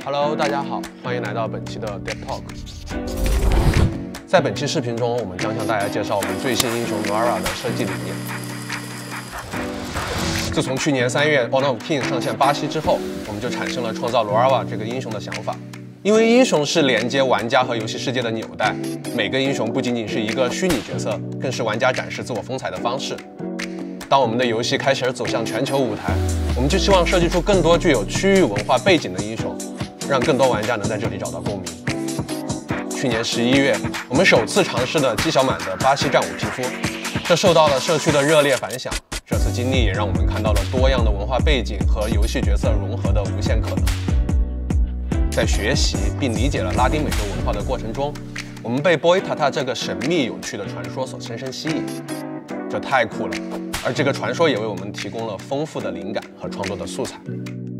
Hello， 大家好，欢迎来到本期的 Dev Talk。在本期视频中，我们将向大家介绍我们最新英雄 Loara 的设计理念。自从去年3月 Honor of Kings 上线巴西之后，我们就产生了创造 Loara 这个英雄的想法。因为英雄是连接玩家和游戏世界的纽带，每个英雄不仅仅是一个虚拟角色，更是玩家展示自我风采的方式。当我们的游戏开始走向全球舞台，我们就希望设计出更多具有区域文化背景的英雄，让更多玩家能在这里找到共鸣。去年11月，我们首次尝试的纪晓满的巴西战舞皮肤，这受到了社区的热烈反响。这次经历也让我们看到了多样的文化背景和游戏角色融合的无限可能。在学习并理解了拉丁美洲文化的过程中，我们被波伊塔塔这个神秘有趣的传说所深深吸引，这太酷了！而这个传说也为我们提供了丰富的灵感和创作的素材。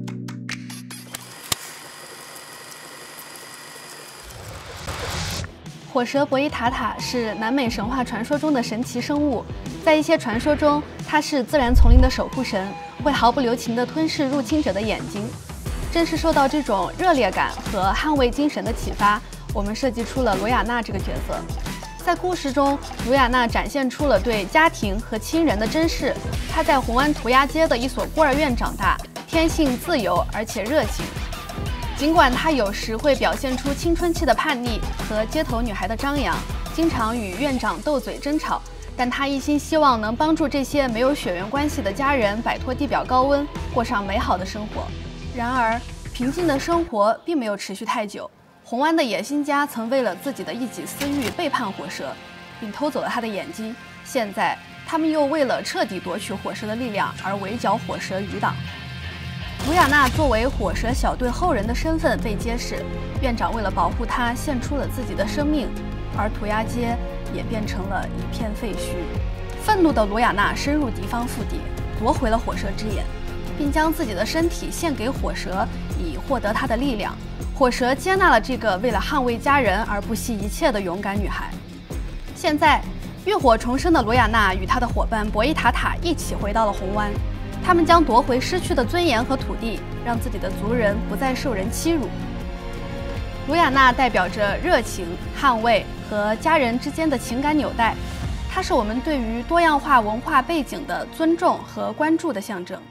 火蛇博伊塔塔是南美神话传说中的神奇生物，在一些传说中，它是自然丛林的守护神，会毫不留情地吞噬入侵者的眼睛。正是受到这种热烈感和捍卫精神的启发，我们设计出了罗雅娜这个角色。在故事中，罗雅娜展现出了对家庭和亲人的珍视。她在红湾涂鸦街的一所孤儿院长大，天性自由而且热情。尽管她有时会表现出青春期的叛逆和街头女孩的张扬，经常与院长斗嘴争吵，但她一心希望能帮助这些没有血缘关系的家人摆脱地表高温，过上美好的生活。然而，平静的生活并没有持续太久。红湾的野心家曾为了自己的一己私欲背叛火蛇，并偷走了他的眼睛。现在，他们又为了彻底夺取火蛇的力量而围剿火蛇余党。卢雅娜作为火蛇小队后人的身份被揭示，院长为了保护她，献出了自己的生命，而涂鸦街也变成了一片废墟。愤怒的卢雅娜深入敌方腹地，夺回了火蛇之眼，并将自己的身体献给火蛇，以获得它的力量。火蛇接纳了这个为了捍卫家人而不惜一切的勇敢女孩。现在，浴火重生的罗雅娜与她的伙伴博伊塔塔一起回到了红湾，他们将夺回失去的尊严和土地，让自己的族人不再受人欺辱。罗雅娜代表着热情、捍卫和家人之间的情感纽带，它是我们对于多样化文化背景的尊重和关注的象征。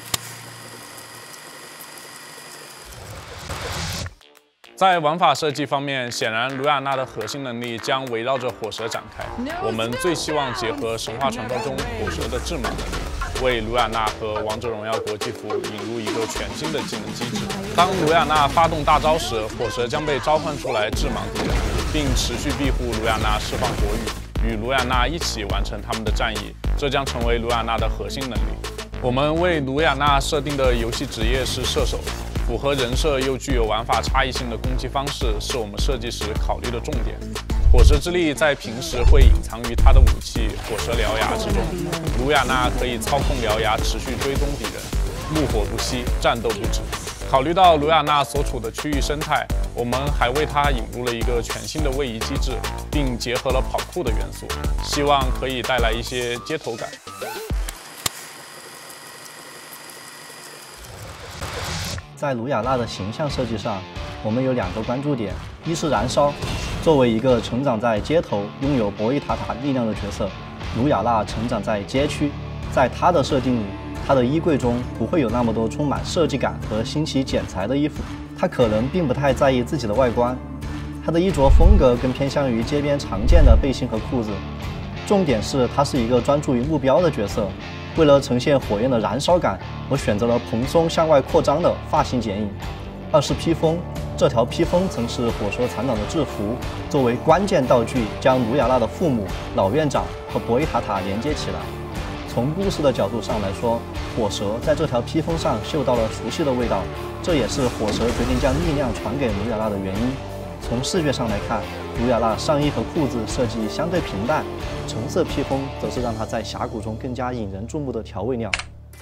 在玩法设计方面，显然卢雅娜的核心能力将围绕着火蛇展开。我们最希望结合神话传说中火蛇的智猛能力，为卢雅娜和王者荣耀国际服引入一个全新的技能机制。当卢雅娜发动大招时，火蛇将被召唤出来致盲敌人，并持续庇护卢雅娜释放火雨，与卢雅娜一起完成他们的战役。这将成为卢雅娜的核心能力。我们为卢雅娜设定的游戏职业是射手。符合人设又具有玩法差异性的攻击方式是我们设计时考虑的重点。火蛇之力在平时会隐藏于他的武器火蛇獠牙之中，卢雅娜可以操控獠牙持续追踪敌人，怒火不息，战斗不止。考虑到卢雅娜所处的区域生态，我们还为她引入了一个全新的位移机制，并结合了跑酷的元素，希望可以带来一些街头感。 在卢雅娜的形象设计上，我们有2个关注点：一是燃烧。作为一个成长在街头、拥有博伊塔塔力量的角色，卢雅娜成长在街区，在她的设定里，她的衣柜中不会有那么多充满设计感和新奇剪裁的衣服，她可能并不太在意自己的外观，她的衣着风格更偏向于街边常见的背心和裤子。重点是她是一个专注于目标的角色。为了呈现火焰的燃烧感，我选择了蓬松向外扩张的发型剪影。二是披风，这条披风曾是火蛇残党的制服，作为关键道具，将卢雅娜的父母、老院长和博伊塔塔连接起来。从故事的角度上来说，火蛇在这条披风上嗅到了熟悉的味道，这也是火蛇决定将力量传给卢雅娜的原因。从视觉上来看，卢雅娜上衣和裤子设计相对平淡，橙色披风则是让她在峡谷中更加引人注目的调味料。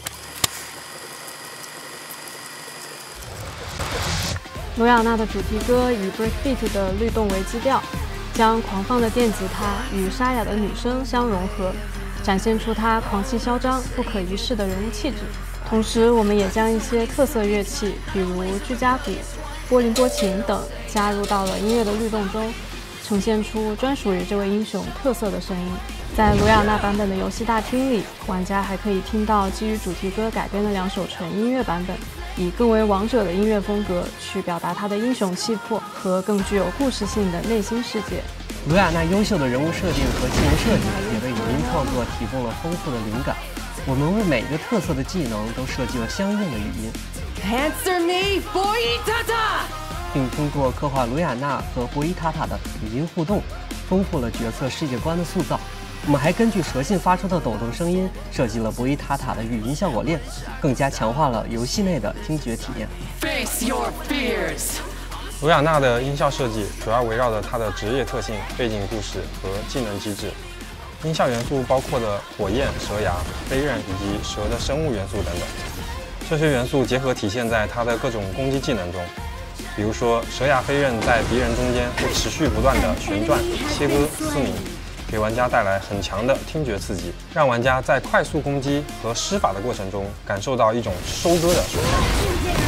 罗雅娜的主题歌以 breakbeat 的律动为基调，将狂放的电吉他与沙哑的女声相融合，展现出她狂气嚣张、不可一世的人物气质。同时，我们也将一些特色乐器，比如居家鼓、 波林波琴等加入到了音乐的律动中，呈现出专属于这位英雄特色的声音。在卢亚纳版本的游戏大厅里，玩家还可以听到基于主题歌改编的2首纯音乐版本，以更为王者的音乐风格去表达他的英雄气魄和更具有故事性的内心世界。 卢亚纳优秀的人物设定和技能设计也为语音创作提供了丰富的灵感。我们为每个特色的技能都设计了相应的语音， Answer me, Boitata！ 并通过刻画卢亚纳和波伊塔塔的语音互动，丰富了角色世界观的塑造。我们还根据蛇信发出的抖动声音，设计了波伊塔塔的语音效果链，更加强化了游戏内的听觉体验。 Face your fears！ 卢亚纳的音效设计主要围绕着它的职业特性、背景故事和技能机制。音效元素包括了火焰、蛇牙、飞刃以及蛇的生物元素等等。这些元素结合体现在它的各种攻击技能中，比如说蛇牙飞刃在敌人中间会持续不断的旋转、切割、嘶鸣，给玩家带来很强的听觉刺激，让玩家在快速攻击和施法的过程中感受到一种收割的爽感。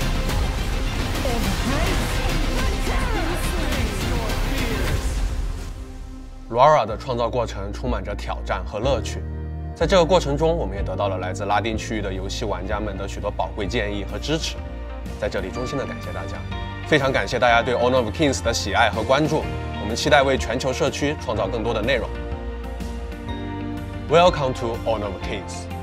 Laura 的创造过程充满着挑战和乐趣，在这个过程中，我们也得到了来自拉丁区域的游戏玩家们的许多宝贵建议和支持。在这里衷心的感谢大家，非常感谢大家对 Honor of Kings 的喜爱和关注，我们期待为全球社区创造更多的内容。Welcome to Honor of Kings。